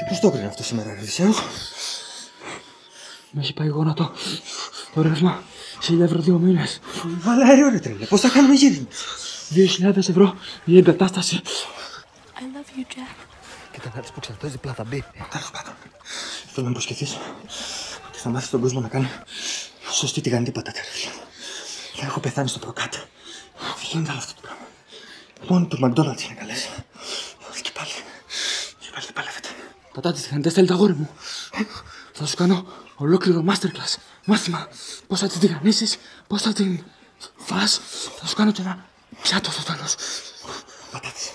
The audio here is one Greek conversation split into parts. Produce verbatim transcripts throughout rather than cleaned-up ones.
Πώς το έκρινε αυτό σήμερα, ρε Οδυσσέος? Με έχει πάει γόνατο. Το ρεύμα. χίλια ευρώ δύο μήνες. Βαλάριο ρε τρέλε, πώς θα κάνουμε γύρι? δύο χιλιάδες ευρώ η εγκατάσταση. I love you, Jeff. Κοίτα να δεις που ξαρτώσει διπλά θα μπει. Τέλος πάντων. Θέλω να υποσχεθείς ότι θα μάθεις τον κόσμο να κάνει σωστή τηγανιτή πατάτα, ρε φίλε. Θα έχω πεθάνει στο προκάτω. Δεν γίνεται άλλο αυτό το πράγμα. Μόνο του McDonald's είναι καλές. Και πάλι. Και πάλι δεν παλεύεται. Πατάτες τηγανιτές θέλει το αγόρι μου. Θα σου κάνω ολόκληρο masterclass. Μάθημα. Πώς θα την τηγανίσεις, πώς θα την φας. Θα σου κάνω και ένα πιάτο στο τέλος. Πατάτες.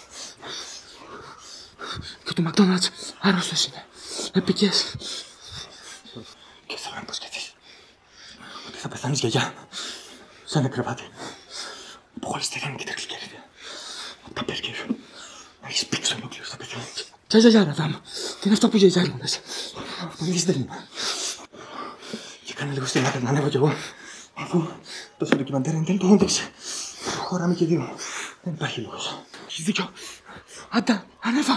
Και το McDonald's άρρωστες είναι. Επικές. Και θέλω να υποσχεθείς ότι θα πεθάνεις γιαγιά. Σαν ένα κρεβάτι. Που χωρίς στεγάνει και τα κλικέρδια. Από τα μπέργκερ. Να έχεις πήξει ολόκληρο στο παιδί. Ποια γιαγιά ρε Δάμ? Τι είναι αυτό που γιαγιά ήμουν? Εμείς δεν είμαι. Και κάνε λίγο στην άκρη να ανέβω κι εγώ. Αφού τόσο ντοκιμαντέρ εν τέλει το όντεξε. Χωράμε και δύο. Δεν υπάρχει λόγος. Έχεις δίκιο. Άντα, ανέβα.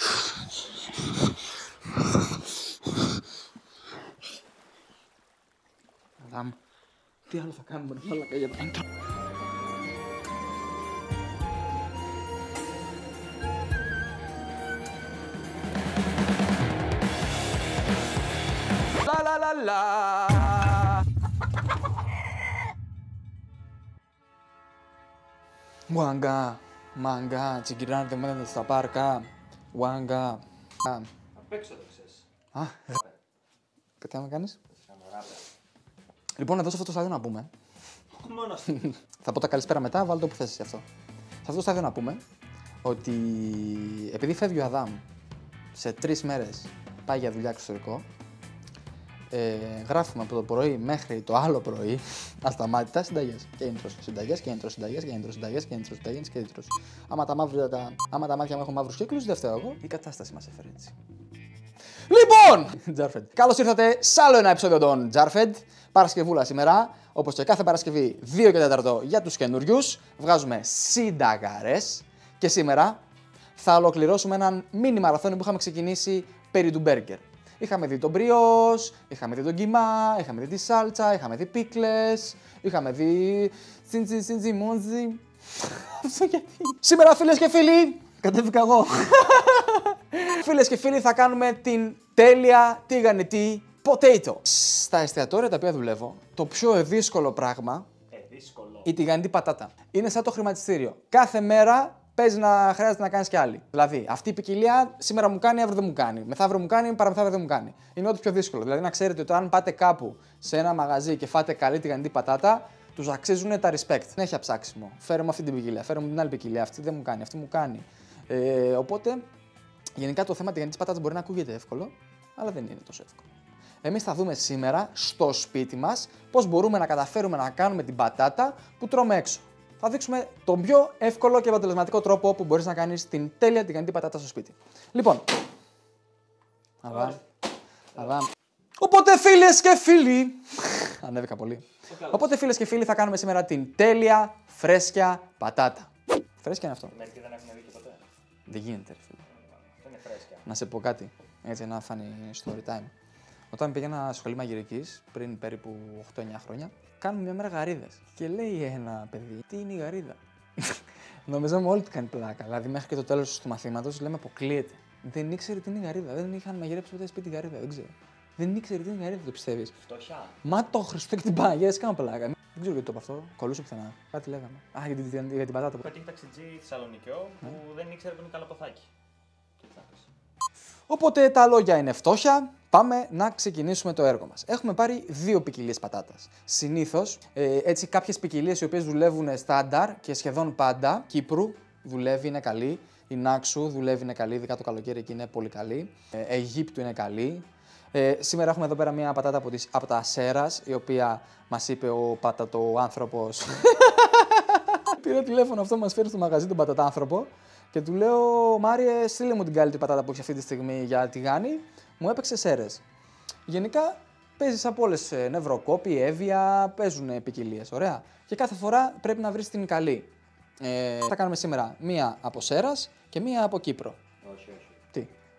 Δάμ, τι άλλο θα κάνουμε ρε μαλάκα για το intro? La la la la. Wanga, manga, τσιγκυράνε δεμένα στα πάρκα. Wanga. Απ' έξω το ξέρεις. Α, κάτι να κάνεις? Λοιπόν, εδώ σε αυτό το στάδιο να πούμε. Μόνος. Θα πω τα καλησπέρα μετά, βάλω το που θες εσύ αυτό. Σε αυτό το στάδιο να πούμε ότι επειδή φεύγει ο Αδάμ σε τρεις μέρες πάει για δουλειά εξωτερικό, ε, γράφουμε από το πρωί μέχρι το άλλο πρωί ασταμάτητα συνταγές. Και intros συνταγές, και intros συνταγές, και intros συνταγές, και intros συνταγές, και intros. Άμα τα, μαύρια, τα, άμα τα μάτια μου έχουν μαύρους κύκλους, δεν φταίω εγώ. Η κατάσταση μας έφερε έτσι. Λοιπόν, Τζάρφεντ, καλώς ήρθατε σε άλλο ένα επεισόδιο των Τζάρφεντ. Παρασκευούλα σήμερα, όπως και κάθε Παρασκευή δύο και τέσσερα για τους καινούριους. Βγάζουμε συνταγάρες και σήμερα θα ολοκληρώσουμε έναν μίνι μαραθώνιο που είχαμε ξεκινήσει περί του μπέργκερ. Είχαμε δει τον μπριός, είχαμε δει τον κιμά, είχαμε δει τη σάλτσα, είχαμε δει πίκλες, είχαμε δει τσιντζι τσιντζι μόντζι. Αυτό γιατί? Σήμερα φίλες και φίλοι, κατέβηκα εγώ. Φίλες και φίλοι, θα κάνουμε την τέλεια τηγανιτή potato. Στα εστιατόρια τα οποία δουλεύω, το πιο δύσκολο πράγμα, Ε, δύσκολο. η τηγανιτή πατάτα. Είναι σαν το χρηματιστήριο. Κάθε μέρα παίζει να χρειάζεται να κάνεις κι άλλη. Δηλαδή, αυτή η ποικιλία σήμερα μου κάνει, αύριο δεν μου κάνει. Μεθαύριο μου κάνει, παραμεθαύριο δεν μου κάνει. Είναι ό,τι πιο δύσκολο. Δηλαδή, να ξέρετε ότι αν πάτε κάπου σε ένα μαγαζί και φάτε καλή τηγανιτή πατάτα, τους αξίζουν τα respect. Δεν έχει αψάξιμο. Φέρε μου αυτή την ποικιλία, φέρε μου την άλλη ποικιλία. Αυτή δεν μου κάνει, αυτή μου κάνει. Ε, οπότε, γενικά το θέμα τηγανιτής πατάτας μπορεί να ακούγεται εύκολο, αλλά δεν είναι τόσο εύκολο. Εμείς θα δούμε σήμερα στο σπίτι μας πώς μπορούμε να καταφέρουμε να κάνουμε την πατάτα που τρώμε έξω. Θα δείξουμε τον πιο εύκολο και αποτελεσματικό τρόπο που μπορείς να κάνεις την τέλεια τηγανιτή πατάτα στο σπίτι. Λοιπόν, αβά, αβά. Οπότε φίλες και φίλοι, ανέβηκα πολύ. Οπότε φίλες και φίλοι θα κάνουμε σήμερα την τέλεια φρέσκια πατάτα. Φρέσκια είναι αυτό. Μερικοί δεν έχουν δει και ποτέ. Δεν γίνεται ρε φίλε. Αυτό είναι φρέσκια. Να σε πω κάτι, έτσι να φάνει story time. Όταν πήγαινα σχολή μαγειρικής, πριν περίπου οκτώ εννιά χρόνια, κάνουμε μια μέρα γαρίδες. Και λέει ένα παιδί, τι είναι η γαρίδα? Νομίζαμε όλοι ότι κάνει πλάκα. Δηλαδή, μέχρι και το τέλος του μαθήματος λέμε αποκλείεται. Δεν ήξερε τι είναι η γαρίδα. Δεν είχαν μαγειρέψει ποτέ σπίτι γαρίδα. Δεν ξέρω. Δεν ήξερε τι είναι η γαρίδα, το πιστεύεις? Φτωχιά. Μα το Χριστό και την Παναγία, δεν κάνω πλάκα. Δεν ξέρω γιατί το είπα αυτό. Κολούσε πουθενά. Κάτι λέγαμε. Α, για την, για την πατάτα. Πετύχει ταξιτζή Θεσσαλονικιό που δεν ήξερε που είναι καλαποθάκι. Οπότε τα λόγια είναι φτώχεια. Πάμε να ξεκινήσουμε το έργο μας. Έχουμε πάρει δύο ποικιλίες πατάτας. Συνήθως, ε, έτσι κάποιες ποικιλίες οι οποίες δουλεύουν στάνταρ και σχεδόν πάντα. Κύπρου δουλεύει, είναι καλή. Η Νάξου δουλεύει, είναι καλή, ειδικά το καλοκαίρι εκεί είναι πολύ καλή. Ε, Αιγύπτου είναι καλή. Ε, σήμερα έχουμε εδώ πέρα μια πατάτα από, τις, από τα Σέρας, η οποία μας είπε ο πατατοάνθρωπος. Πήρα τηλέφωνο αυτό, μας φέρει στο μαγαζί τον πατατάνθρωπο. Και του λέω, Μάριε, στείλε μου την καλύτερη πατάτα που έχει αυτή τη στιγμή για τηγάνι. Μου έπαιξε Σέρες. Γενικά παίζει από όλες, νευροκόπη, έβια, παίζουν ποικιλίες. Ωραία. Και κάθε φορά πρέπει να βρεις την καλή. Ε, θα κάνουμε σήμερα μία από Σέρας και μία από Κύπρο. Όχι, όχι. Τι? Και μία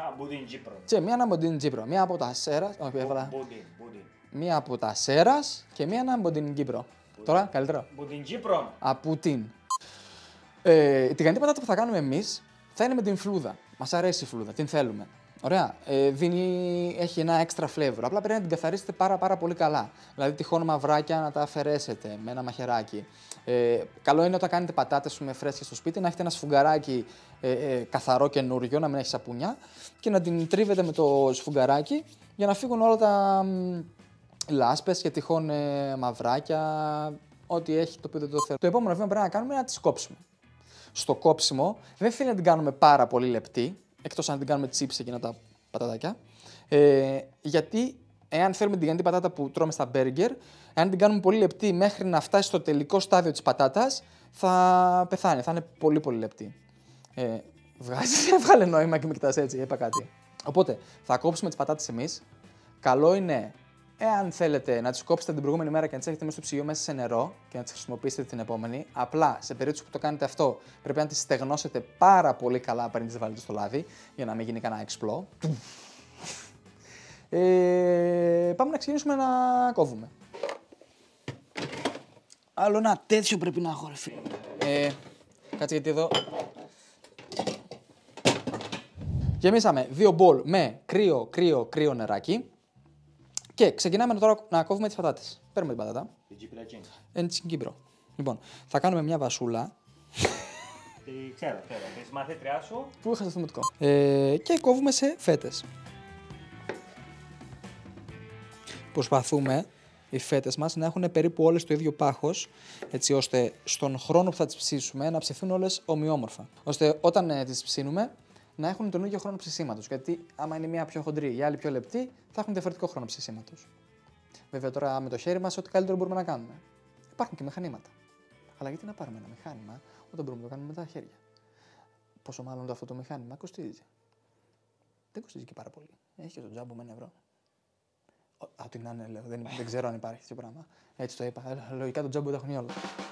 Μια μπουδίν Τζίπρο. Και μία ένα μποντίν Κύπρο. Μία από τα Σέρας. Όχι, έβαλα. Μπουδίν, μπουδίν. Μία από τα Σέρας και μία ένα μποντίν Κύπρο. Τώρα, καλύτερα. Μπουδίν Τζίπρο. Από την. Ε, η τηγανιτή πατάτα που θα κάνουμε εμείς θα είναι με την φλούδα. Μας αρέσει η φλούδα, την θέλουμε. Ωραία. Ε, δίνει, έχει ένα extra flavor. Απλά πρέπει να την καθαρίσετε πάρα, πάρα πολύ καλά. Δηλαδή, τυχόν μαυράκια να τα αφαιρέσετε με ένα μαχαιράκι. Ε, καλό είναι όταν κάνετε πατάτες με φρέσκες στο σπίτι να έχετε ένα σφουγγαράκι ε, ε, καθαρό καινούριο, να μην έχει σαπούνια και να την τρίβετε με το σφουγγαράκι για να φύγουν όλα τα μ, λάσπες και τυχόν ε, μαυράκια, ό,τι έχει το οποίο δεν το θέλω. Το επόμενο βήμα πρέπει να κάνουμε είναι να τις κόψουμε. Στο κόψιμο δεν θέλει να την κάνουμε πάρα πολύ λεπτή, εκτός αν την κάνουμε chips εκείνα τα πατατάκια, ε, γιατί εάν θέλουμε την τηγανιτή πατάτα που τρώμε στα μπέργκερ, εάν την κάνουμε πολύ λεπτή μέχρι να φτάσει στο τελικό στάδιο της πατάτας, θα πεθάνει, θα είναι πολύ πολύ λεπτή. Ε, βγάζει, βγάλε νόημα και με κοιτάς έτσι, είπα κάτι. Οπότε, θα κόψουμε τις πατάτες εμείς. Καλό είναι, εάν θέλετε, να τις κόψετε την προηγούμενη μέρα και να τις έχετε μέσα στο ψυγείο μέσα σε νερό και να τις χρησιμοποιήσετε την επόμενη. Απλά, σε περίπτωση που το κάνετε αυτό, πρέπει να τις στεγνώσετε πάρα πολύ καλά πριν τις βάλετε στο λάδι, για να μην γίνει κανένα εξπλό. Ε, πάμε να ξεκινήσουμε να κόβουμε. Άλλο ένα τέτοιο πρέπει να έχω, ρε φίλε. Ε, κάτσε γιατί εδώ. Γεμίσαμε δύο μπολ με κρύο, κρύο, κρύο νεράκι. Και ξεκινάμε τώρα να κόβουμε τις πατάτες. Παίρνουμε την πατάτα. Εν στην Κύπρο. Λοιπόν, θα κάνουμε μια βασούλα. Τι ξέρω, ξέρω. Τη μαθήτριά σου. Πού είχα στο δημοτικό. Ε, και κόβουμε σε φέτες. Προσπαθούμε οι φέτες μας να έχουν περίπου όλες το ίδιο πάχος, έτσι ώστε στον χρόνο που θα τις ψήσουμε να ψηθούν όλες ομοιόμορφα. Ώστε όταν ε, τις ψήνουμε να έχουν τον ίδιο χρόνο ψησίματος. Γιατί άμα είναι μία πιο χοντρή, η άλλη πιο λεπτή, θα έχουν διαφορετικό χρόνο ψησίματος. Βέβαια τώρα με το χέρι μας, ό,τι καλύτερο μπορούμε να κάνουμε. Υπάρχουν και μηχανήματα. Αλλά γιατί να πάρουμε ένα μηχάνημα όταν μπορούμε να το κάνουμε με τα χέρια. Πόσο μάλλον αυτό το μηχάνημα κοστίζει. Δεν κοστίζει και πάρα πολύ. Έχει και το τζάμπο με ένα ευρώ. Ό,τι να είναι, λέω. Δεν, δεν ξέρω αν υπάρχει τέτοιο πράγμα. Έτσι το είπα. Ε, λογικά το τζάμπο τα έχουν όλα.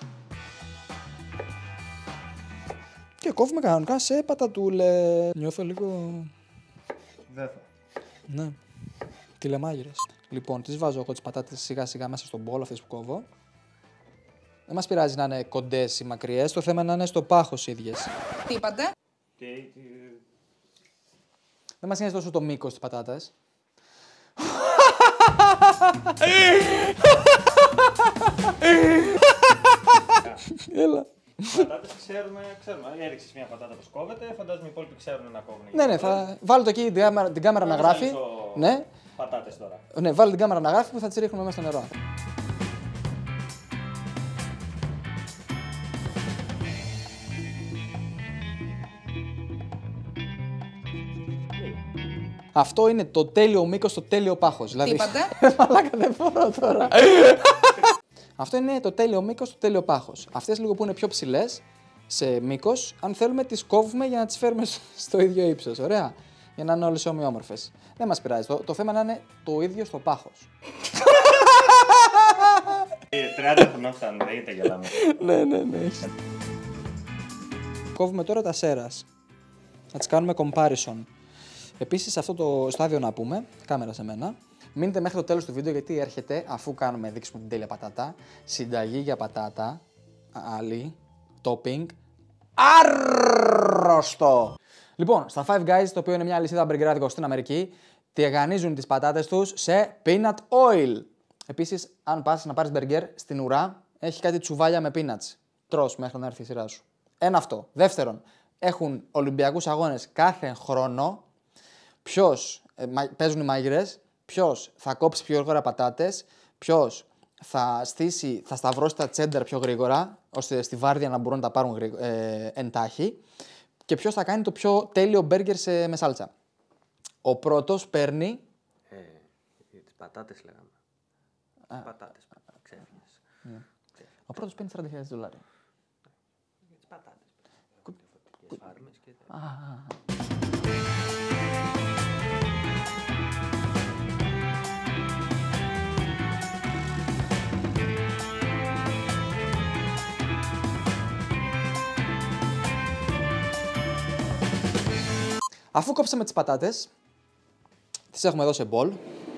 Και κόβουμε κανονικά σε πατατούλες. Νιώθω λίγο. Βέβαια. Ναι. Τηλεμάγειρες. Λοιπόν, τις βάζω εγώ τις πατάτες σιγά σιγά μέσα στον μπολ, αυτές που κόβω. Δεν μας πειράζει να είναι κοντές ή μακριές. Το θέμα είναι να είναι στο πάχος ίδιες. Τι είπατε? Τι, τι... Δεν μας νοιάζει τόσο το μήκος της πατάτας. Έλα. Πατάτες ξέρουμε, ξέρουμε. Έριξες μια πατάτα που κόβεται, φαντάζομαι οι υπόλοιποι ξέρουν να κόβουν. Ναι, ναι, θα βάλω το εκεί την κάμερα, την κάμερα να γράφει. Ναι. Πατάτες τώρα. Ναι, βάλω την κάμερα να γράφει που θα τις ρίχνουμε μέσα στο νερό. Αυτό είναι το τέλειο μήκος, το τέλειο πάχος. Δηλαδή... Τι είπατε? Μαλάκα, δεν μπορώ τώρα. Αυτό είναι το τέλειο μήκος, το τέλειο πάχος. Αυτές λίγο που είναι πιο ψηλές σε μήκος, αν θέλουμε τις κόβουμε για να τις φέρουμε στο ίδιο ύψος. Ωραία. Για να είναι όλες ομοιόμορφες. Δεν μας πειράζει. Το, το θέμα να είναι το ίδιο στο πάχος. τριάντα χρονών φτάνουν, δεν γίνεται γελάμε. Ναι, ναι, ναι. Κόβουμε τώρα τα σέρας. Να τις κάνουμε comparison. Επίσης, σε αυτό το στάδιο να πούμε, κάμερα σε μένα, μείνετε μέχρι το τέλος του βίντεο γιατί έρχεται, αφού κάνουμε δείξουμε την τέλεια πατάτα, συνταγή για πατάτα, άλλη, topping, άρρωστο! Λοιπόν, στα Five Guys, το οποίο είναι μια αλυσίδα μπεργκεράδικο στην Αμερική, τηγανίζουν τις πατάτες τους σε peanut oil. Επίσης, αν πας να πάρεις μπεργκέρ στην ουρά, έχει κάτι τσουβάλια με peanuts. Τρως μέχρι να έρθει η σειρά σου. Ένα αυτό. Δεύτερον, έχουν Ολυμπιακούς αγώνες κάθε χρόνο. Ποιος, ε, παίζουν οι μάγειρες, ποιος θα κόψει πιο γρήγορα πατάτες, ποιος θα στήσει, θα σταυρώσει τα τσένταρ πιο γρήγορα, ώστε στη βάρδια να μπορούν να τα πάρουν γρήγορα, ε, εντάχει, και ποιος θα κάνει το πιο τέλειο μπέργκερ σε, με σάλτσα. Ο πρώτος παίρνει... Ε, τις πατάτες λέγαμε. Α, τις πατάτες, ξέφυγες. Ναι. Ο πρώτος παίρνει σαράντα χιλιάδες δολάρια. Για τις πατάτες. Διαφορετικές φάρμες και... Α, Αφού κόψαμε τις πατάτες, τις έχουμε εδώ σε μπολ.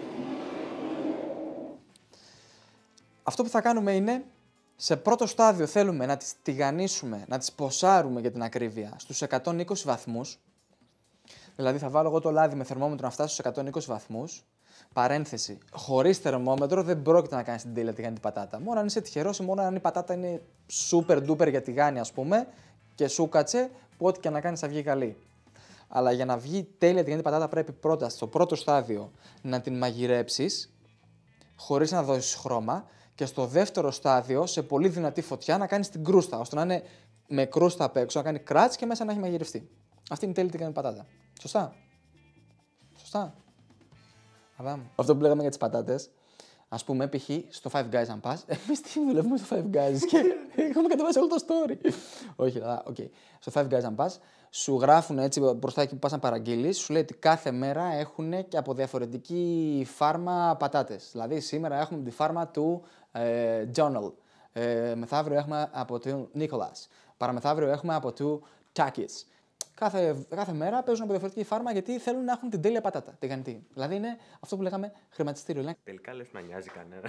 Αυτό που θα κάνουμε είναι, σε πρώτο στάδιο θέλουμε να τις τηγανίσουμε, να τις ποσάρουμε για την ακρίβεια στους εκατόν είκοσι βαθμούς. Δηλαδή θα βάλω εγώ το λάδι με θερμόμετρο να φτάσει στους εκατόν είκοσι βαθμούς. Παρένθεση, χωρίς θερμόμετρο δεν πρόκειται να κάνεις την τέλεια τηγάνητη πατάτα. Μόνο αν είσαι τυχερός ή μόνο αν η πατάτα είναι super duper για τηγάνη, ας πούμε, και σου κάτσε, που ό,τι και να κάνεις θα βγει καλή. Αλλά για να βγει τέλεια τηγάνητη πατάτα πρέπει πρώτα στο πρώτο στάδιο να την μαγειρέψεις, χωρίς να δώσεις χρώμα, και στο δεύτερο στάδιο, σε πολύ δυνατή φωτιά, να κάνεις την κρούστα, ώστε να είναι με κρούστα απ' έξω, να κάνει κράτς και μέσα να έχει μαγειρευτεί. Αυτή είναι η τέλεια τηγάνητη πατάτα. Σωστά. Σωστά. Αδάμ. Αυτό που λέγαμε για τις πατάτες, ας πούμε, π.χ. στο Five Guys αν πας, εμείς τι δουλεύουμε στο Five Guys και έχουμε κατεβάσει όλο το story. Όχι, αλλά, οκ. Okay. Στο Five Guys αν πας, σου γράφουν έτσι μπροστά εκεί που πας να παραγγείλεις, σου λέει ότι κάθε μέρα έχουν και από διαφορετική φάρμα πατάτες. Δηλαδή, σήμερα έχουμε τη φάρμα του ε, Journal. Ε, μεθαύριο έχουμε από του Nicholas. Παραμεθαύριο έχουμε από του Takis. Κάθε, κάθε μέρα παίζουν από διαφορετική φάρμα γιατί θέλουν να έχουν την τέλεια πατάτα, τηγανιτή. Δηλαδή είναι αυτό που λέγαμε χρηματιστήριο. Τελικά λες να νοιάζει κανένα.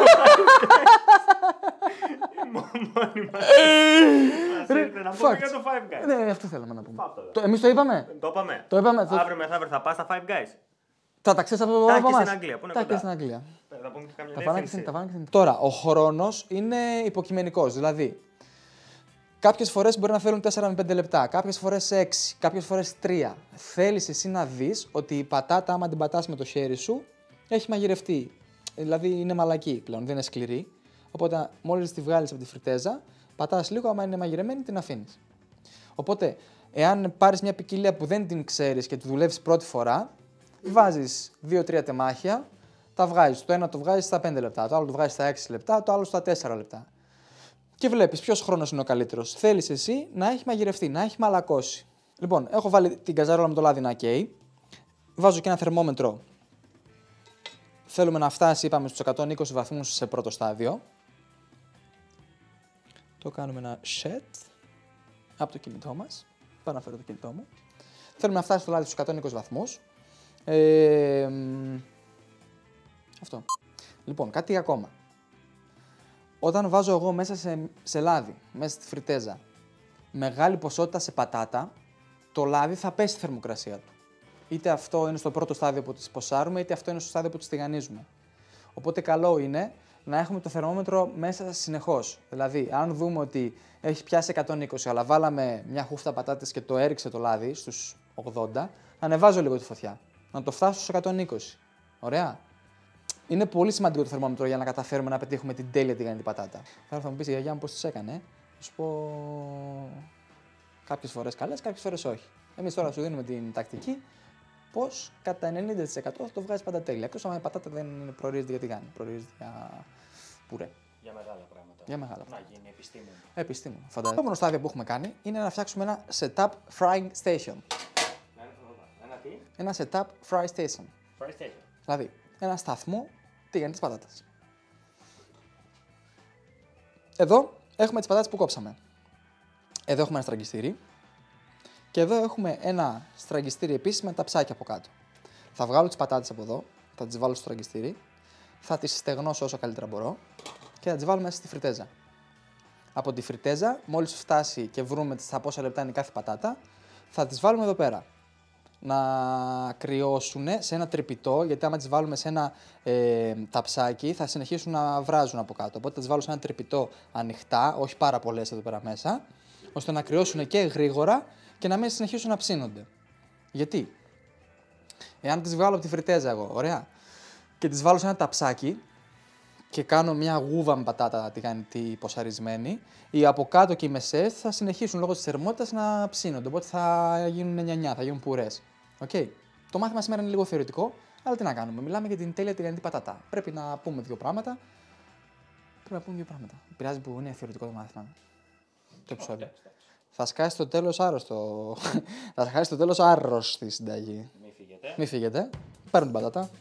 Μόνοι μας. Ας ήρθε να πούμε για το Five Guys. Ναι, αυτό θέλαμε να πούμε. Εμείς το είπαμε. Το είπαμε. Το είπαμε. Αύριο μεθαύριο θα πας στα Five Guys. Θα τα ξέρεις από Τάκη εμάς. στην Αγγλία. Πού είναι Τάκη κοντά. στην Αγγλία. Θα πούμε και καμιά Τα φάνηκε διεύθυνση. στην. Τώρα, ο χρόνος είναι υποκειμενικός. Δηλαδή, κάποιες φορές μπορεί να θέλουν τέσσερα με πέντε λεπτά, κάποιες φορές έξι, κάποιες φορές τρία. Θέλεις εσύ να δεις ότι η πατάτα, άμα την πατάς με το χέρι σου, έχει μαγειρευτεί. Δηλαδή είναι μαλακή πλέον, δεν είναι σκληρή. Οπότε, μόλις τη βγάλεις από τη φριτέζα, πατάς λίγο, άμα είναι μαγειρεμένη, την αφήνεις. Οπότε, εάν πάρεις μια ποικιλία που δεν την ξέρεις και τη δουλεύεις πρώτη φορά, βάζεις δύο τρία τεμάχια, τα βγάζεις. Το ένα το βγάζεις στα πέντε λεπτά, το άλλο το βγάζεις στα έξι λεπτά, το άλλο στα τέσσερα λεπτά. Και βλέπεις ποιος χρόνος είναι ο καλύτερος. Θέλεις εσύ να έχει μαγειρευτεί, να έχει μαλακώσει. Λοιπόν, έχω βάλει την καζαρόλα με το λάδι να καίει. Βάζω και ένα θερμόμετρο. Θέλουμε να φτάσει, είπαμε, στους εκατόν είκοσι βαθμούς σε πρώτο στάδιο. Το κάνουμε ένα set από το κινητό μας. Πάω να φέρω το κινητό μου. Θέλουμε να φτάσει το λάδι στους εκατόν είκοσι βαθμούς. Ε, αυτό. Λοιπόν, κάτι ακόμα. Όταν βάζω εγώ μέσα σε, σε λάδι, μέσα στη φριτέζα, μεγάλη ποσότητα σε πατάτα, το λάδι θα πέσει στη θερμοκρασία του. Είτε αυτό είναι στο πρώτο στάδιο που τις ποσάρουμε, είτε αυτό είναι στο στάδιο που τις τηγανίζουμε. Οπότε καλό είναι να έχουμε το θερμόμετρο μέσα συνεχώς. Δηλαδή, αν δούμε ότι έχει πιάσει εκατόν είκοσι, αλλά βάλαμε μια χούφτα πατάτες και το έριξε το λάδι στους ογδόντα, ανεβάζω λίγο τη φωτιά. Να το φτάσω στους εκατόν είκοσι. Ωραία. Είναι πολύ σημαντικό το θερμόμετρο για να καταφέρουμε να πετύχουμε την τέλεια τηγανιτή πατάτα. Τώρα θα μου πεις η γιαγιά μου πώς τις έκανε. Θα σου πω κάποιες φορές καλές, κάποιες φορές όχι. Εμείς τώρα σου δίνουμε την τακτική πως κατά ενενήντα τοις εκατό θα το βγάζεις πάντα τέλεια. Εκτός αν η πατάτα δεν προορίζεται για τηγάνι, προορίζεται για πουρέ. Για μεγάλα πράγματα. Για μεγάλα Να πράγματα. γίνει επιστήμον. Επιστήμον. Φαντάζομαι. Το επόμενο στάδιο που έχουμε κάνει είναι να φτιάξουμε ένα setup frying station. Ένα τι? Ένα setup fry station. Fry station. Δηλαδή, ένα σταθμό τηγανιτής πατάτας. Εδώ έχουμε τις πατάτες που κόψαμε. Εδώ έχουμε ένα στραγγιστήρι. Και εδώ έχουμε ένα στραγγιστήρι επίσης με τα ψάκια από κάτω. Θα βγάλω τις πατάτες από εδώ, θα τις βάλω στο στραγγιστήρι, θα τις στεγνώσω όσο καλύτερα μπορώ και θα τις βάλω μέσα στη φριτέζα. Από τη φριτέζα, μόλις φτάσει και βρούμε στα πόσα λεπτά είναι κάθε πατάτα, θα τις βάλουμε εδώ πέρα. Να κρυώσουν σε ένα τρυπητό, γιατί άμα τις βάλουμε σε ένα ε, ταψάκι θα συνεχίσουν να βράζουν από κάτω. Οπότε θα τις βάλω σε ένα τρυπητό ανοιχτά, όχι πάρα πολλές εδώ πέρα μέσα, ώστε να κρυώσουν και γρήγορα και να μην συνεχίσουν να ψήνονται. Γιατί, εάν τις βγάλω από τη φριτέζα εγώ, ωραία, και τις βάλω σε ένα ταψάκι και κάνω μια γούβα με πατάτα τηγανιτή ποσαρισμένη, οι από κάτω και οι μεσαίες θα συνεχίσουν λόγω της θερμότητας να ψήνονται. Οπότε θα γίνουν νιανιά, θα γίνουν πουρές. Okay. Το μάθημα σήμερα είναι λίγο θεωρητικό, αλλά τι να κάνουμε. Μιλάμε για την τέλεια τηγανιτή πατάτα. Πρέπει να πούμε δύο πράγματα. Πρέπει να πούμε δύο πράγματα. Πειράζει που είναι θεωρητικό το μάθημα. Το επεισόδιο. Θα σκάσει στο τέλος άρρωστο. Θα σκάσει στο τέλος άρρωστη συνταγή. Μην φύγετε. Μην φύγετε. Παίρνω την πατάτα.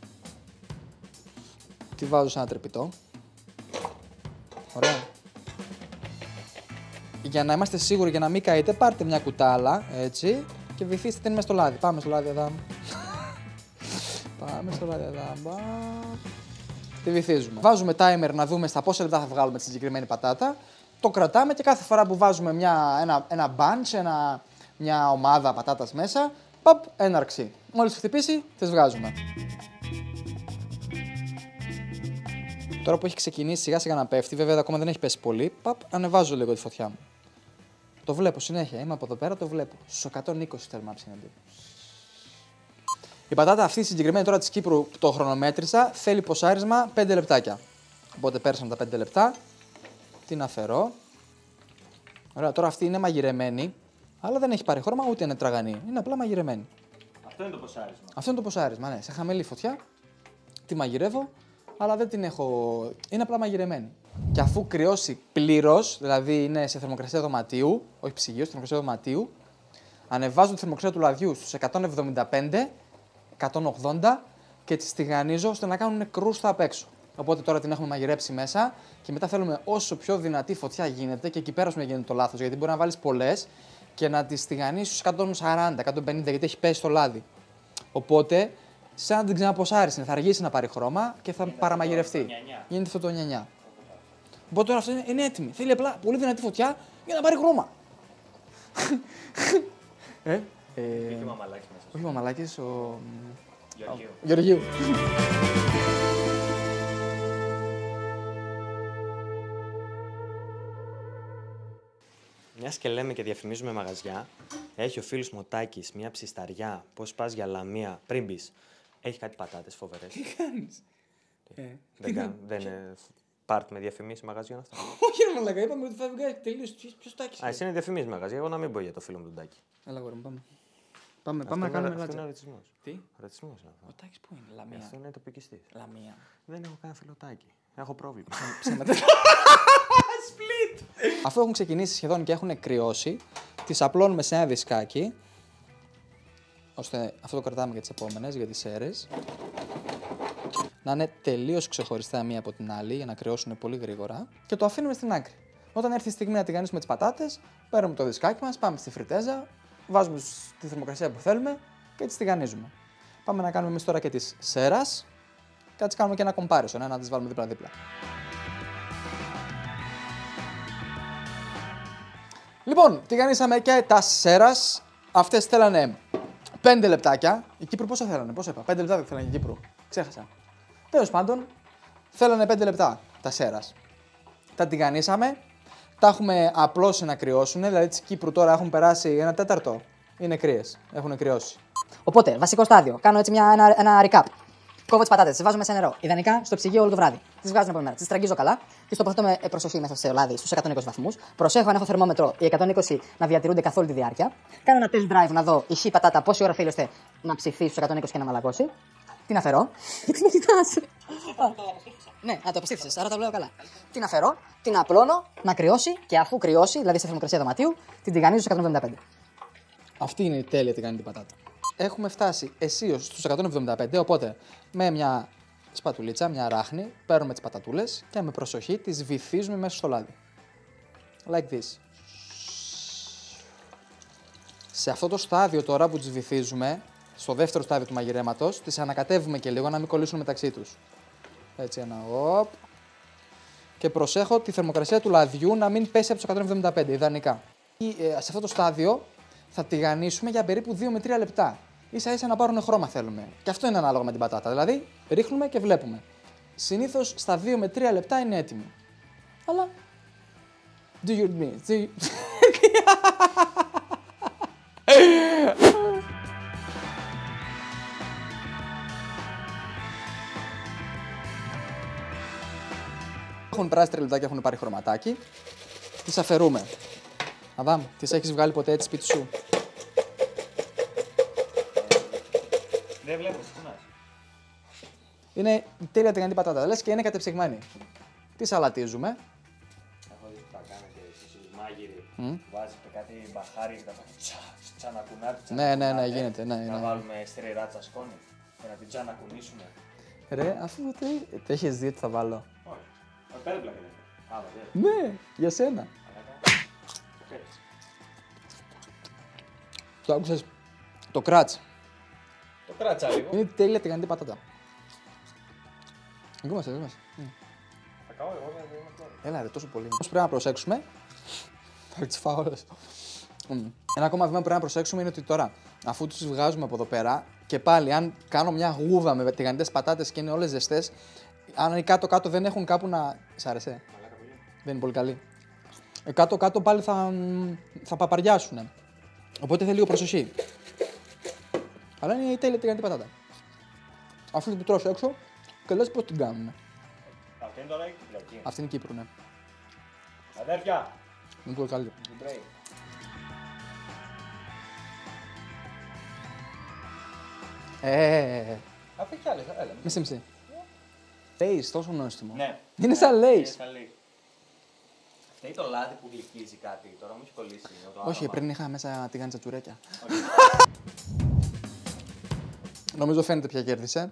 Τη βάζω σε ένα τρεπιτό. Ωραία. Για να είμαστε σίγουροι και να μην καείτε, πάρτε μια κουτάλα, έτσι, και βυθίστε την μέσα στο λάδι. Πάμε στο λάδι, Αδάμ. Πάμε στο λάδι, Αδάμ. Τη βυθίζουμε. Βάζουμε timer να δούμε στα πόσα λεπτά θα βγάλουμε τη συγκεκριμένη πατάτα. Το κρατάμε και κάθε φορά που βάζουμε μια, ένα, ένα bunch, ένα, μια ομάδα πατάτας μέσα, παπ, έναρξη. Μόλις χτυπήσει, τις βγάζουμε. Τώρα που έχει ξεκινήσει σιγά σιγά να πέφτει, βέβαια ακόμα δεν έχει πέσει πολύ, παπ, ανεβάζω λίγο τη φωτιά μου. Το βλέπω συνέχεια, είμαι από εδώ πέρα, το βλέπω. Στους εκατόν είκοσι θέλουμε να ψήνεται. Η πατάτα αυτή συγκεκριμένη τώρα της Κύπρου που το χρονομέτρησα θέλει ποσάρισμα πέντε λεπτάκια. Οπότε πέρασαν τα πέντε λεπτά. Την αφαιρώ. Ωραία, τώρα αυτή είναι μαγειρεμένη, αλλά δεν έχει πάρει χρώμα ούτε είναι τραγανή. Είναι απλά μαγειρεμένη. Αυτό είναι το ποσάρισμα. Αυτό είναι το ποσάρισμα, ναι. Σε χαμηλή φωτιά τη μαγειρεύω, αλλά δεν την έχω. Είναι απλά μαγειρεμένη. Και αφού κρυώσει πλήρως, δηλαδή είναι σε θερμοκρασία δωματίου, όχι ψυγείο, σε θερμοκρασία δωματίου, ανεβάζω τη θερμοκρασία του λαδιού στους εκατόν εβδομήντα πέντε, εκατόν ογδόντα και τη στιγανίζω ώστε να κάνουν κρούστα απ' έξω. Οπότε τώρα την έχουμε μαγειρέψει μέσα και μετά θέλουμε όσο πιο δυνατή φωτιά γίνεται και εκεί πέρα σου γίνεται το λάθος, γιατί μπορεί να βάλεις πολλές και να τις στιγανίσεις στους εκατόν σαράντα, εκατόν πενήντα γιατί έχει πέσει το λάδι. Οπότε, σαν να την ξαναποσάρισε, θα αργήσει να πάρει χρώμα και θα γίνεται παραμαγειρευτεί. Γίνεται αυτό το νιανιά. Οπότε τώρα αυτό είναι, είναι έτοιμη. Θέλει απλά πολύ δυνατή φωτιά για να πάρει χρώμα. ε, ε, Είχε μαμαλάκι μέσα. όχι ο Μαμαλάκης, ο Γεωργίου. Γεωργίου. Μια και λέμε και διαφημίζουμε μαγαζιά, έχει ο φίλος μου ο Τάκης μια ψισταριά. Πώς πας για Λαμία πριν μπεις. Έχει κάτι πατάτες φοβερές. Τι κάνεις. Ε, δεν κάνω, δεν είναι πάρτι με διαφημίσεις μαγαζιών αυτά. όχι ρε Μαλάκα, είπαμε ότι θα βγάλει τελείως. Ποιος Τάκης. Α, εσύ είναι διαφημίσεις μαγαζιά, εγώ να μην πω για το φίλο μου τον Τάκη. Έλα γόρι μου, πάμε. Πάμε, Αυτό πάμε να είναι- κάνουμε Αυτό είναι λάτσα. ρατσισμός. Τι, Ρατσισμός είναι ο αυτό. Τάκης πού είναι, Λαμία. Αυτό είναι τοπικιστής. Λαμία. Δεν έχω καν φιλοτάκι. Έχω πρόβλημα. Ψέματα. Αφού έχουν ξεκινήσει σχεδόν και έχουν κρυώσει, τις απλώνουμε σε ένα δισκάκι, ώστε αυτό το κρατάμε για τις επόμενες, για τις αίρες. Να είναι τελείως ξεχωριστά μία από την άλλη, για να κρυώσουν πολύ γρήγορα. Και το αφήνουμε στην άκρη. Όταν έρθει η στιγμή να τηγανίσουμε τις πατάτες, παίρνουμε το δισκάκι μας, πάμε στη φριτέζα, βάζουμε στη θερμοκρασία που θέλουμε και τις τηγανίζουμε. Πάμε να κάνουμε εμείς τώρα και τις σέρας και να τις κάνουμε και ένα comparison, να τις βάλουμε δίπλα-δίπλα. Λοιπόν, τηγανίσαμε και τα σέρας. Αυτές θέλανε πέντε λεπτάκια. Η Κύπρου πόσα θέλανε, πόσα είπα, πέντε λεπτά δεν θέλανε η Κύπρου. Ξέχασα. Τέλος πάντων, θέλανε πέντε λεπτά τα σέρας. Τα τηγανίσαμε, τα έχουμε απλώσει να κρυώσουν, δηλαδή της Κύπρου τώρα έχουν περάσει ένα τέταρτο. Είναι κρύες, έχουν κρυώσει. Οπότε, βασικό στάδιο. Κάνω έτσι μια, ένα, ένα recap. Κόβω τις πατάτες, τις βάζω μέσα σε νερό. Ιδανικά στο ψυγείο όλο το βράδυ. Τις βγάζω την επόμενη μέρα. Τις τραγγίζω καλά. Τις τοποθετώ με προσοχή μέσα σε λάδι στους εκατόν είκοσι βαθμούς. Προσέχω αν έχω θερμόμετρο οι εκατόν είκοσι να διατηρούνται καθ' όλη τη διάρκεια. Κάνω ένα test drive να δω η χ πατάτα πόση ώρα θέλει ώστε να ψηθεί στους εκατόν είκοσι και να μαλακώσει. Την αφαιρώ. Τι με κοιτάς. Ναι, να το αποστήθησες, άρα τα βλέπω καλά. Την αφαιρώ, την απλώνω να κρυώσει και αφού κρυώσει, δηλαδή σε θερμοκρασία δωματίου, την τηγανίζω στους εκατόν εβδομήντα πέντε. Αυτή είναι η τέλεια τηγανιτή πατάτα. Έχουμε φτάσει αισίως στους εκατόν εβδομήντα πέντε, οπότε με μια σπατουλίτσα, μια ράχνη, παίρνουμε τις πατατούλες και με προσοχή τις βυθίζουμε μέσα στο λάδι. Like this. Σε αυτό το στάδιο τώρα που τις βυθίζουμε, στο δεύτερο στάδιο του μαγειρέματος, τις ανακατεύουμε και λίγο να μην κολλήσουν μεταξύ τους. Έτσι ένα οπ. Και προσέχω τη θερμοκρασία του λαδιού να μην πέσει από τους εκατόν εβδομήντα πέντε, ιδανικά. Σε αυτό το στάδιο θα τηγανίσουμε για περίπου δύο με τρία λεπτά. Ίσα ίσα να πάρουν χρώμα θέλουμε. Και αυτό είναι ανάλογα με την πατάτα. Δηλαδή, ρίχνουμε και βλέπουμε. Συνήθως στα δύο με τρία λεπτά είναι έτοιμη. Αλλά. Do you mean? Do you... Έχουν περάσει τρία λεπτά και έχουν πάρει χρωματάκι. Τις αφαιρούμε. Αδάμ, τις έχεις βγάλει ποτέ έτσι σπίτι σου? Δεν βλέπω, συχνάς. Είναι η τέλεια τηγανιτή πατάτα, λες και είναι κατεψυγμένη. Τι σαλατίζουμε. Έχω δει που τα κάνετε εσείς μάγειροι. Βάζετε κάτι μπαχάρι και τα τσανακουνάτε. Ναι, ναι, ναι, γίνεται, ναι, Να ναι. βάλουμε στρή ράτσα σκόνη και να την τσανακουνήσουμε. Ρε, αφού το, το έχεις δει τι θα βάλω. Όχι. Πέρμπλα και λέτε. Άμα δεν. Ναι, για σένα. Το άκουσες. Το κράτς. Το κράτσα λίγο. Είναι τέλεια τηγανιτή πατάτα. Εγώ είμαστε, εγώ είμαστε. Θα κάω εγώ, δεν είμαι τώρα. Έλα ρε, τόσο πολύ. Όμως πρέπει να προσέξουμε. Θα τις φάω όλες. Μμ. Ένα ακόμα βήμα που πρέπει να προσέξουμε είναι ότι τώρα, αφού τους βγάζουμε από εδώ πέρα και πάλι, αν κάνω μια γούδα με τηγανιτές πατάτες και είναι όλες ζεστές, αν οι κάτω-κάτω δεν έχουν κάπου να. Σ' άρεσε. Δεν είναι πολύ καλή. Ε, κάτω-κάτω πάλι θα, θα παπαριάσουν. Οπότε θέλει λίγο προσοχή. Αλλά είναι η τέλεια τηγανιτή πατάτα. Αυτή που τρως έξω και λες πώς την κάνουν. Αυτή είναι τώρα η Κυριακή. Αυτή είναι η Κύπρου, ναι. Αδέρφια. Είναι πολύ καλή. Μπρέι. Ε, Αυτή κι άλλες, έλα. μισή μισή. Λέις, τόσο νόστιμο. Ναι. Είναι σαν Είναι λέις. σαν λέει. Φταίει το λάδι που γλυκίζει κάτι, τώρα μου έχει κολλήσει. το Όχι, άρωμα. πριν είχα μέσα τηγάνιτσα τσουρέκια. Νομίζω φαίνεται ποια κέρδισε.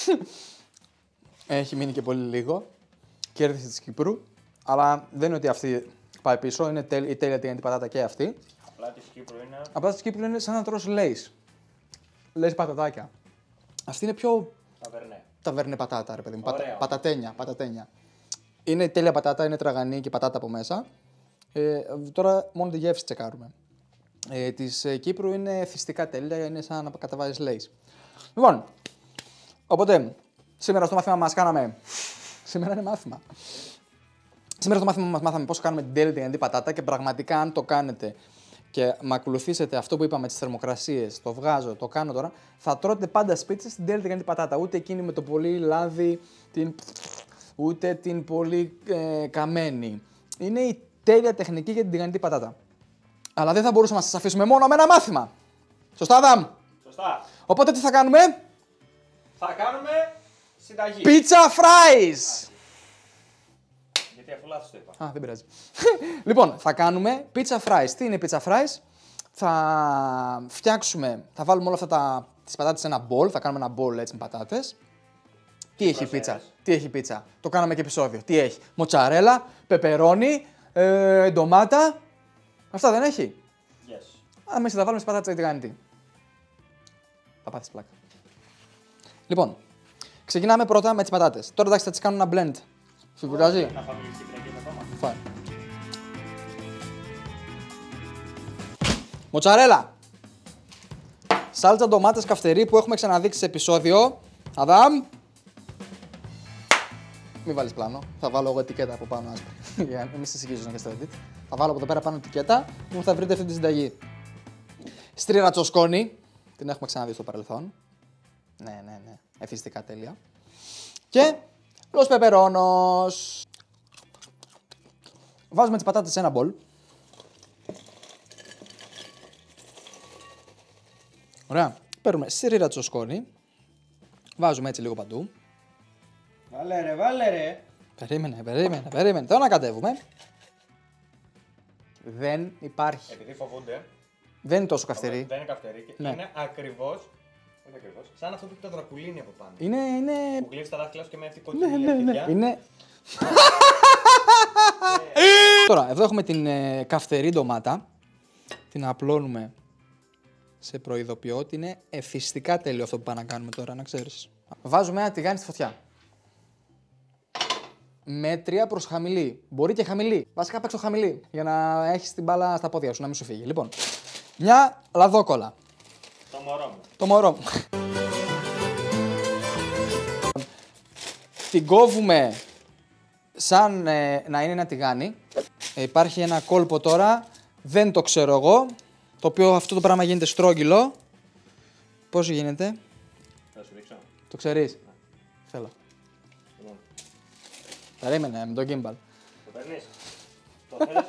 Έχει μείνει και πολύ λίγο. Κέρδισε της Κύπρου. Αλλά δεν είναι ότι αυτή πάει πίσω. Είναι τέλ- η τέλεια τηγανιτή πατάτα και αυτή. Απλά της Κύπρου είναι. Απλά της Κύπρου είναι σαν να τρως λέις. Λέις πατατάκια. Αυτή είναι πιο Ταβερνέ. ταβέρνε πατάτα, ρε παιδί μου. Πατα... Ωραία. Πατατένια, πατατένια. Είναι τέλεια πατάτα, είναι τραγανή και πατάτα από μέσα. Ε, τώρα μόνο τη γεύση τσεκάρουμε. Ε, της ε, Κύπρου είναι θυστικά τέλεια, είναι σαν να καταβάζεις λέις. Λοιπόν, οπότε, σήμερα στο μάθημα μας κάναμε... σήμερα είναι μάθημα. Σήμερα στο μάθημα μας μάθαμε πώς κάνουμε την τέλεια τηγανιτή πατάτα και πραγματικά αν το κάνετε και με ακολουθήσετε αυτό που είπαμε, τις θερμοκρασίες, το βγάζω, το κάνω τώρα, θα τρώτε πάντα σπίτι σας την τέλεια τηγανιτή πατάτα. Ούτε εκείνη με το πολύ λάδι, την... ούτε την πολύ ε, καμένη. Είναι η τέλεια τεχνική για την τηγανιτή πατάτα. Αλλά δεν θα μπορούσαμε να σας αφήσουμε μόνο με ένα μάθημα. Σωστά, Αδάμ? Σωστά. Οπότε τι θα κάνουμε? Θα κάνουμε συνταγή. Pizza fries! Γιατί αφού λάθος το είπα. Α, δεν πειράζει. Λοιπόν, θα κάνουμε pizza fries. Τι είναι pizza fries? Θα φτιάξουμε, θα βάλουμε όλα αυτά τα, τις πατάτες σε ένα μπολ. Θα κάνουμε ένα μπολ έτσι με πατάτες. Τι έχει η πίτσα? Τι έχει η πίτσα? Το κάναμε και επεισόδιο. Τι έχει? Μοτσαρέλα, πεπερόνι, ε, ντομάτα. Αυτά δεν έχει? Yes. Α, εμείς θα βάλουμε στις πατάτες τηγανιτή. Θα πάθεις πλάκα. Λοιπόν, ξεκινάμε πρώτα με τις πατάτες. Τώρα εντάξει θα τις κάνω ένα blend. Σου πειράζει? Να φάμε λίγο Κυριακή με ακόμα. Φάει. Μοτσαρέλα. Σάλτσα ντομάτες καυτερή που έχουμε ξαναδείξει σε επεισόδιο. Αδάμ. Μην βάλεις πλάνο. Θα βάλω εγώ ετικέτα από πάνω άσπρη. Για να μην σε συγχύζουν και στο edit. Θα βάλω από εδώ πέρα πάνω ετικέτα που θα βρείτε αυτή τη συνταγή. Στρίδα τσοσκόνη. Την έχουμε ξαναδεί στο παρελθόν. Ναι, ναι, ναι. Εθιστικά τέλεια. Και λος πεπερώνος. Βάζουμε τις πατάτες σε ένα μπολ. Ωραία. Παίρνουμε σιρήρα τσοσκόνη. Βάζουμε έτσι λίγο παντού. Βάλε ρε, βάλε ρε. Περίμενε, περίμενε, περίμενε. Τώρα να κατέβουμε. Δεν υπάρχει. Επειδή φοβούνται. Δεν είναι τόσο καυτερή. Δεν είναι καυτερή και Ναι. είναι ακριβώς. Όχι ακριβώς. Σαν αυτό που έχει το δρακουλίνι από πάνω. Είναι, είναι... Που γλύφει τα δάχτυλα σου και με αυτή Ναι, κόκκινη ναι, ναι. αρχιδιά. Είναι... Τώρα, εδώ έχουμε την ε, καυτερή ντομάτα. Την απλώνουμε σε προειδοποιώ ότι είναι εθιστικά τέλειο αυτό που πάμε να κάνουμε τώρα, να ξέρεις. Βάζουμε ένα τηγάνι στη φωτιά. Μέτρια προς χαμηλή. Μπορεί και χαμηλή. Βασικά παίξω χαμηλή. Για να έχεις την μπάλα στα πόδια σου, να μην σου φύγει. Λοιπόν, μια λαδόκολα. Το μωρό μου. Το μωρό μου. Την κόβουμε σαν ε, να είναι ένα τηγάνι. Ε, υπάρχει ένα κόλπο τώρα, δεν το ξέρω εγώ, το οποίο αυτό το πράγμα γίνεται στρόγγυλο. Πώς γίνεται? Θα σου δείξω. Το ξέρεις? Θέλω. Λοιπόν, Περίμενε με το gimbal. το παίρνεις. Το θέλεις.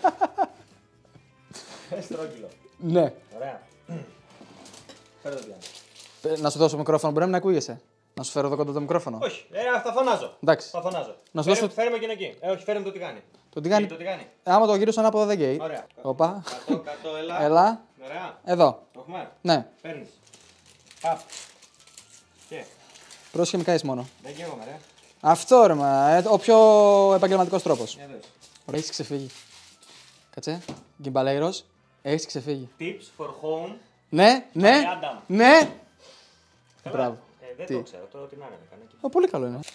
Θες στρόγγυλο. Ναι. Ωραία. Φέρε το πιάνο. Ε, Να σου δώσω μικρόφωνο, μπορεί να μην ακούγεσαι. Να σου φέρω εδώ κοντά το μικρόφωνο. Όχι, ε, θα φωνάζω. Εντάξει. Θα φωνάζω. Να σου Φέρε- δώσω- Φέρε με εκείνο εκεί. Ε, όχι, φέρε με το τηγάνι. Το τηγάνι. Τι, το τηγάνι. Άμα το γύρω ανάποδα δεν καίει. Ωραία. Οπα. Κάτω, κάτω, έλα. Έλα. Ωραία. Εδώ. Το έχουμε. Ναι. Παίρνεις. Παπ. Και. Πρόσχε με καείς μόνο. Δεν καίγομαι, ρε. Αυτό ρε, μα, ε, ο πιο επαγγελματικός τρόπος. Για δες. Ωραία, έχεις ξεφύγει. Κάτσε. Γκυμπαλέιρος. Έχεις ξεφύγει. Tips for home Ναι, ναι, Άνταμ. ναι. Μπράβο. Ε, δεν Τι? το ξέρω, το τι να είναι. Έκανε εκεί. Α, πολύ καλό είναι.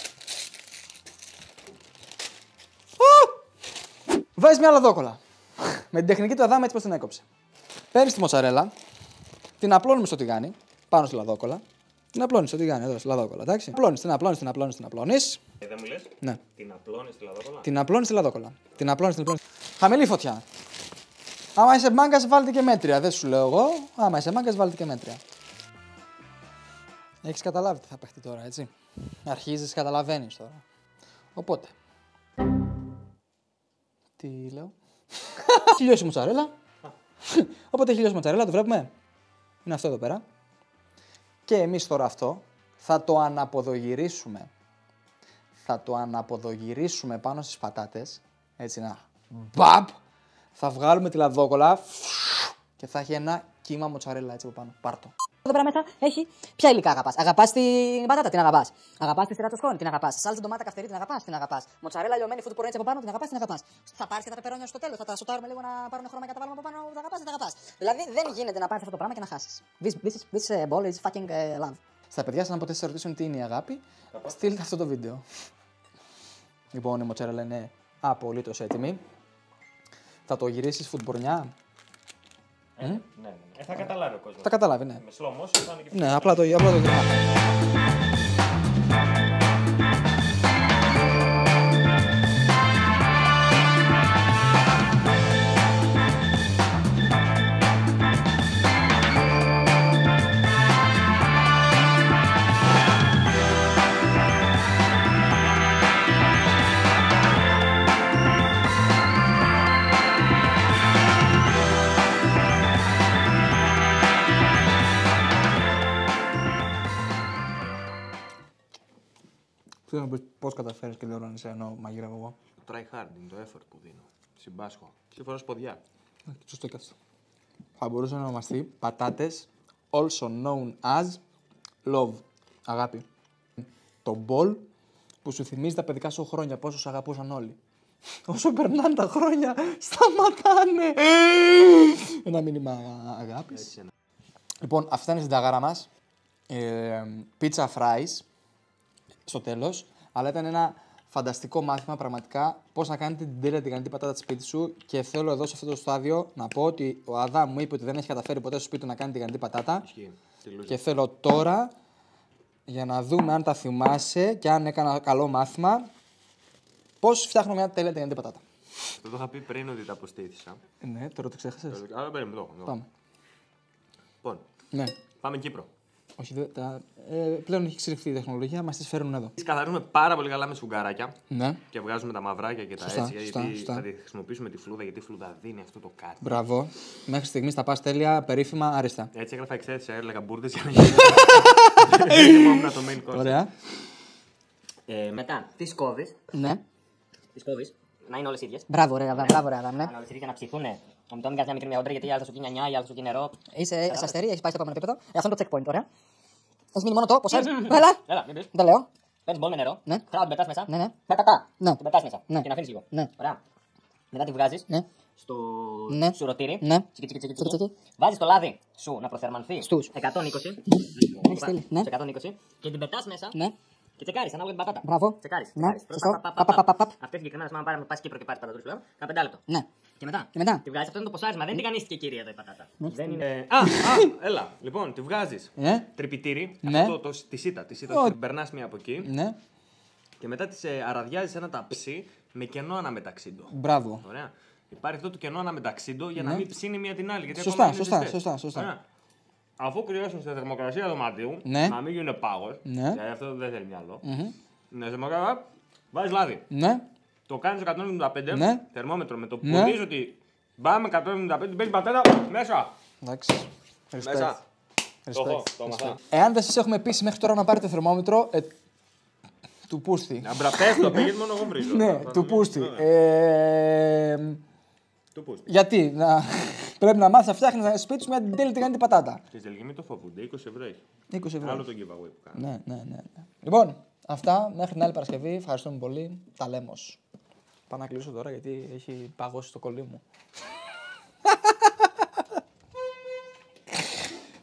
Βάζεις μια λαδόκολα. Με την τεχνική του Αδάμ έτσι πως την έκοψε. Παίρνεις τη μοτσαρέλα, την απλώνουμε στο τηγάνι, πάνω στη λαδόκολα. Την απλώνεις στο τηγάνι, εδώ στη λαδόκολα, εντάξει. Απλώνεις, την απλώνεις, την απλώνεις, την απλώνεις. Ε, δεν μου λες. Ναι. Την απλώνεις τη λαδόκολα. Την απλώνεις στη λαδόκολα. Την απλώνεις, την απλώνεις. Χαμηλή φωτιά. Άμα είσαι μάγκας, βάλτε και μέτρια. Δεν σου λέω εγώ. Άμα είσαι μάγκας, βάλτε και μέτρια. Έχεις καταλάβει τι θα παιχτεί τώρα, έτσι. Αρχίζεις, καταλαβαίνεις τώρα. Οπότε. Τι λέω. Χιλιώσει η μοτσαρέλα. Οπότε χιλιώσει η μοτσαρέλα, το βλέπουμε. Είναι αυτό εδώ πέρα. Και εμείς τώρα αυτό θα το αναποδογυρίσουμε. Θα το αναποδογυρίσουμε πάνω στις πατάτες. Έτσι να μπαπ. Θα βγάλουμε τη λαδόκολα και θα έχει ένα κύμα μοτσαρέλα έτσι από πάνω. Πάρτο. Εδώ πέρα μέσα έχει ποια υλικά αγαπά. Αγαπά την πατάτα, την αγαπά. Αγαπά τη σειρά του σκόνη, την αγαπά. Σάλτσα ντομάτα καυτερή, την αγαπά. Την αγαπά. Μοτσαρέλα λιωμένη φούτου πορνέτσι από πάνω, την αγαπά. Την αγαπά. Θα πάρει και τα πεπερόνια στο τέλο. Θα τα σοτάρουμε λίγο να πάρουν χρώμα και τα βάλουμε από πάνω. Την αγαπά. Την αγαπά. Δηλαδή δεν γίνεται να πάρει αυτό το πράγμα και να χάσει. This, this, this uh, ball is fucking uh, love. Στα παιδιά, σαν ποτέ σα ρωτήσουν τι είναι η αγάπη, στείλτε αυτό το βίντεο. Λοιπόν, η μοτσαρέλα είναι απολύτως έτοιμη. Θα το γυρίσεις φουτμπορνιά. Ε, ναι, ναι, ναι. Ε, θα καταλάβει ο κόσμος. Θα καταλάβει, ναι. Με slow motion θα είναι και Ναι, απλά το, απλά το γυρνάμε. Θέλω να πεις πώς καταφέρεις και λέω σε ενώ μαγειρεύω εγώ. Το try hard είναι το effort που δίνω. Συμπάσχω. Και φορώ σποδιά. Σωστό και αυτό. Θα μπορούσε να ονομαστεί πατάτες, also known as love. Αγάπη. Το μπολ που σου θυμίζει τα παιδικά σου χρόνια, πόσο σε αγαπούσαν όλοι. Όσο περνάνε τα χρόνια, σταματάνε. Ένα μήνυμα αγάπης. Λοιπόν, αυτά είναι στην ταγάρα μας. Ε, pizza fries στο τέλος, αλλά ήταν ένα φανταστικό μάθημα πραγματικά πώς να κάνετε την τέλεια τηγανιτή πατάτα του σπίτι σου. Και θέλω εδώ σε αυτό το στάδιο να πω ότι ο Αδάμ μου είπε ότι δεν έχει καταφέρει ποτέ στο σπίτι του να κάνει τηγανιτή πατάτα. Και θέλω τώρα για να δούμε αν τα θυμάσαι και αν έκανα καλό μάθημα πώς φτιάχνω μια τέλεια τηγανιτή πατάτα. Το είχα πει πριν ότι τα αποστήθησα. Ναι, τώρα το ξέχασες. Άρα παίρνουμε εδώ. Πάμε. Λοιπόν, Ναι. πάμε Κύπρο. Όχι, δε, τα, ε, πλέον έχει εξελιχθεί η τεχνολογία, μας τις φέρνουν εδώ. Τις καθαρίζουμε πάρα πολύ καλά με σφουγγαράκια Ναι. και βγάζουμε τα μαυράκια και τα Σωστά, έτσι. σωστά, γιατί σωστά. θα τη χρησιμοποιήσουμε τη φλούδα, γιατί η φλούδα δίνει αυτό το κάτι. Μπράβο. Μέχρι στιγμής τα πας τέλεια, περίφημα, άριστα. Έτσι έγραφα εξαίρεση, έλεγα μπουρδες για να γίνει. Δεν θυμόμουν το main course. Ωραία. Ε, μετά, τι κόβει. Ναι. Τι κόβει. Να είναι όλε ίδιε. Μπράβο, ρε, μπράβο, ρε, Αδάμ, ναι. Να είναι όλε ίδιε για να ψηθούνε. Να μην το μια μικρή μια όντρα γιατί η άλλη θα σου γίνει νιά, η άλλη θα σου γίνει νερό. Είσαι σε αστερή, έχει πάει στο επόμενο επίπεδο. Ε, αυτό είναι το checkpoint, ωραία. Έχει μείνει μόνο το, πώ έρθει. Έλα! Έλα, μην πει. Δεν λέω. Παίρνει μπολ με νερό. Ναι. Χράω την πετά μέσα. Ναι, ναι. Πατατά. Ναι. Την πετά μέσα. Ναι. Και να αφήνει λίγο. Ναι. Ωραία. Μετά τη βγάζει Ναι. στο Ναι. σουρωτήρι. Ναι. Τσικι, τσικι, τσικι, Τσικι, τσικι. τσικι. Βάζει το λάδι σου να προθερμανθεί. Στους. εκατόν είκοσι. Έχει στείλει. Ναι. Σε εκατόν είκοσι. Και την πετά μέσα. Ναι. Και τσεκάρει ανάλογα την πατάτα. Μπράβο. Τσεκάρει. Ναι. Σωστό. Παπ, παπ, παπ, παπ. Αυτή συγκεκριμένα, άμα πάρουμε πα Κύπρο και πάρει πατατούλε πλέον, κάνα πεντάλεπτο. Ναι. Και μετά. Και μετά. Τη βγάζει, αυτό είναι το ποσάρισμα. Δεν τηγανίστηκε η κυρία εδώ η πατάτα. Δεν είναι. Ε, α, α, έλα. Λοιπόν, τη βγάζει. Ε. Τρυπητήρι. Ναι. Αυτό το, τη σίτα. Τη σίτα. Ω. Την περνά μία από εκεί. Ναι. Και μετά τη ε, αραδιάζει ένα ταψί με κενό αναμεταξύ του. Μπράβο. Ωραία. Υπάρχει αυτό το κενό αναμεταξύ του για να Ναι. μην ψήνει μία την άλλη. Γιατί Σωστά, ακόμα είναι σωστά, ζεστές. σωστά, σωστά. Ωραία. Αφού κρυώσουν στη θερμοκρασία δωματίου, Ναι. να μην γίνουν πάγο. Ναι. Γιατί αυτό δεν θέλει μυαλό. Μμμ. Ναι, θερμοκρασία, βάζει λάδι. Ναι. Το κάνει εκατόν εβδομήντα πέντε, Ναι. θερμόμετρο με το που Ναι. δεις ότι πάμε εκατόν εβδομήντα πέντε, μπαίνει πατάτα μέσα. Εντάξει. Respect. Μέσα. Το έχω, Respect. το μαθαίνω. Εάν δεν σας έχουμε πείσει μέχρι τώρα να πάρετε θερμόμετρο, ε, του πούστη. Αμπρα, πες το, πήγες μόνο εγώ βρίζω. Ναι, του πούστη. Ε, Του πούστη. γιατί να, πρέπει να μάθεις να φτιάχνεις σπίτι σου μια τέλεια τηγανιτή πατάτα. Στις τελική μην το φοβούνται, είκοσι ευρώ έχει. είκοσι ευρώ. Άλλο το giveaway που κάνω. Ναι, ναι, ναι, ναι. Λοιπόν, αυτά μέχρι την άλλη Παρασκευή. Ευχαριστούμε πολύ. Τα λέμε. Πάω να κλείσω τώρα γιατί έχει παγώσει το κολλή μου.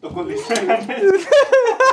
Το κολλήσαμε.